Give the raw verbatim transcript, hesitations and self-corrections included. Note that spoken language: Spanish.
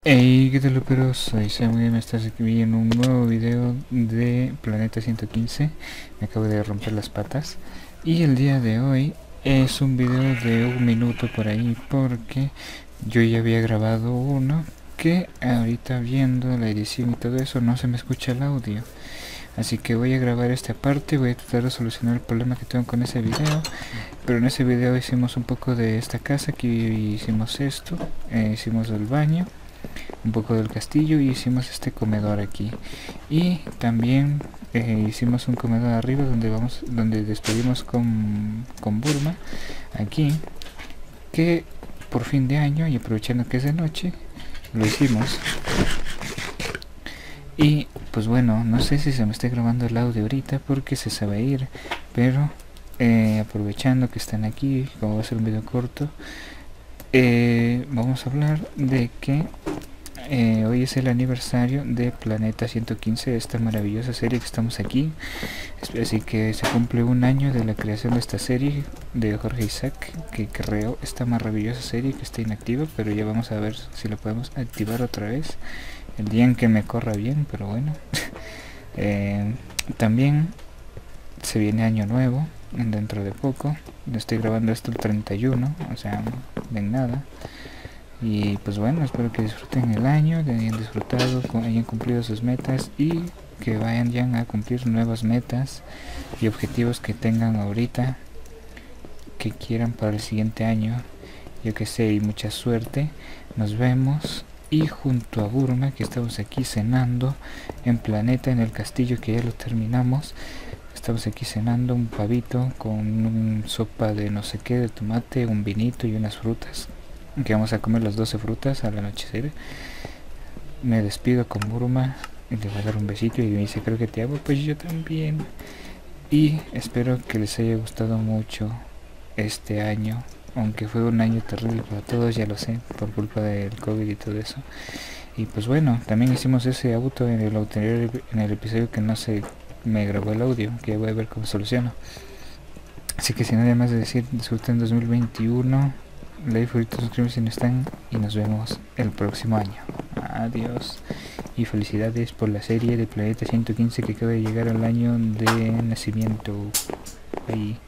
Hey, ¿qué tal, pero soy Samuel, me estás aquí en un nuevo video de Planeta ciento quince. Me acabo de romper las patas y el día de hoy es un video de un minuto por ahí, porque yo ya había grabado uno que ahorita, viendo la edición y todo eso, no se me escucha el audio. Así que voy a grabar esta parte, voy a tratar de solucionar el problema que tengo con ese video. Pero en ese video hicimos un poco de esta casa, que hicimos esto, eh, hicimos el baño, un poco del castillo, y hicimos este comedor aquí. Y también eh, hicimos un comedor arriba donde vamos, donde despedimos con, con Burma aquí, que por fin de año y aprovechando que es de noche lo hicimos. Y pues bueno, no sé si se me está grabando el audio ahorita porque se sabe ir, pero eh, aprovechando que están aquí, como va a ser un video corto, eh, vamos a hablar de que eh, hoy es el aniversario de Planeta ciento quince, esta maravillosa serie que estamos aquí. Así que se cumple un año de la creación de esta serie de Jorge Isaac, que creó esta maravillosa serie que está inactiva, pero ya vamos a ver si lo podemos activar otra vez el día en que me corra bien, pero bueno. eh, también se viene año nuevo dentro de poco. Estoy grabando esto el treinta y uno, o sea, de nada. Y pues bueno, espero que disfruten el año, que hayan disfrutado, hayan cumplido sus metas y que vayan ya a cumplir nuevas metas y objetivos que tengan ahorita, que quieran para el siguiente año. Yo que sé, y mucha suerte. Nos vemos. Y junto a Burma, que estamos aquí cenando en Planeta, en el castillo, que ya lo terminamos, estamos aquí cenando un pavito con una sopa de no sé qué, de tomate, un vinito y unas frutas, que vamos a comer las doce frutas al anochecer. Me despido con Burma y le voy a dar un besito, y me dice: creo que te amo. Pues yo también. Y espero que les haya gustado mucho este año, aunque fue un año terrible para todos, ya lo sé, por culpa del COVID y todo eso. Y pues bueno, también hicimos ese auto en el anterior, en el episodio que no se me grabó el audio, que voy a ver cómo soluciono. Así que sin nada más de decir, disfruten dos mil veintiuno, like, favorito, suscríbanse si no están, y nos vemos el próximo año. Adiós y felicidades por la serie de Planeta ciento quince, que acaba de llegar al año de nacimiento. Ahí.